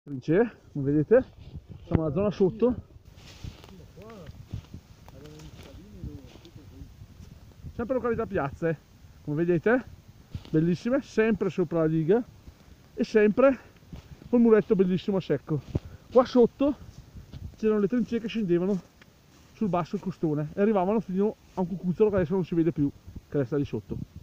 Trincee, come vedete, siamo alla zona sotto. Sempre località Piazze, come vedete, bellissime, sempre sopra la diga e sempre col muretto bellissimo a secco. Qua sotto c'erano le trincee che scendevano sul basso il costone e arrivavano fino a un cucuzzolo che adesso non si vede più, che resta lì sotto.